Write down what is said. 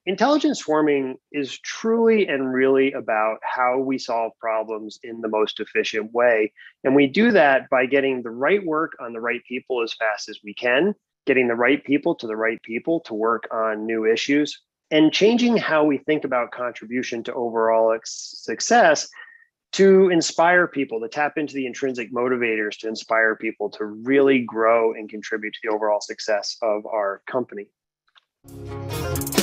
Intelligent swarming is truly and really about how we solve problems in the most efficient way. And we do that by getting the right work on the right people as fast as we can, getting the right people to work on new issues, and changing how we think about contribution to overall success to inspire people, to tap into the intrinsic motivators to inspire people to really grow and contribute to the overall success of our company.